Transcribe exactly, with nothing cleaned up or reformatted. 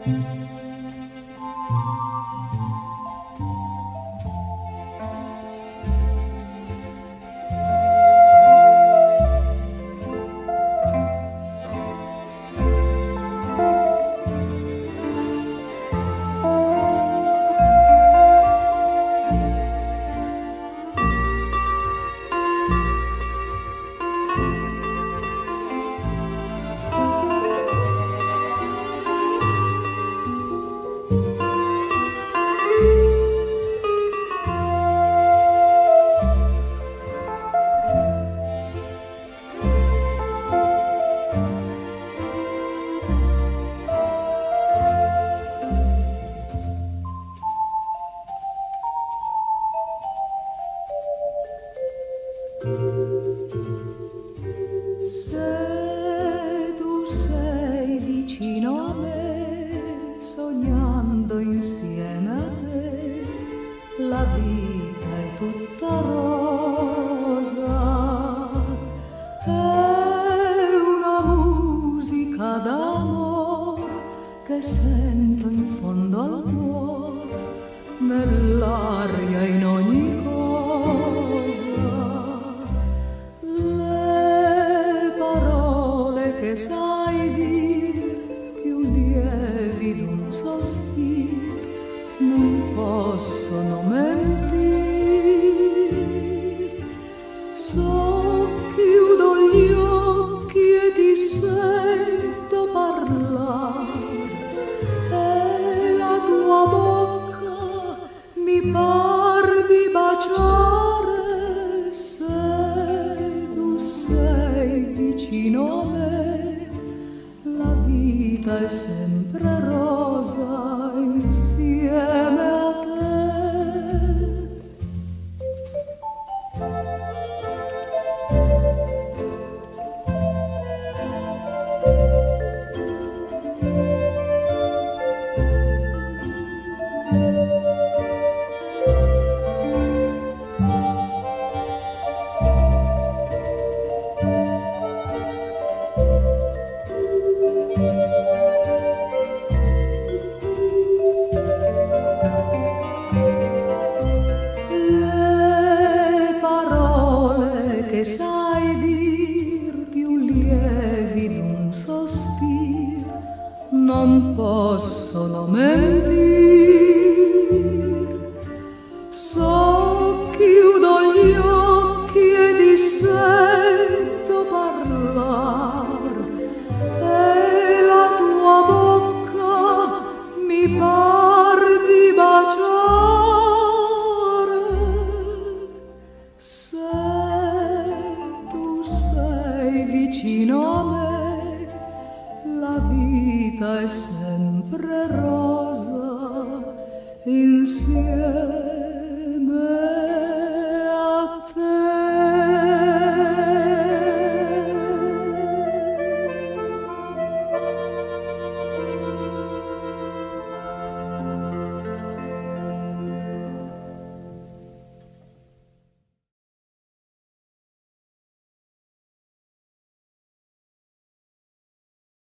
Se tu sei vicino a me, sognando insieme a te, la vita è tutta rosa, è una musica d'amore che sento in fondo al cuore, nell'aria in ogni cosa. Che sai dir più lievi d'un sospiro non possono mentir. Socchiudo gli occhi e ti sento parlare e la tua bocca mi par di baciare. Se tu sei vicino a me, la vita è sempre rosa insieme a te. Che sai dir più lievi d'un sospiro non possono mentir. Socchiudo gli occhi e ti sento parlare e la tua bocca mi par di baciare. Vicino a me, la vita è sempre rosa insieme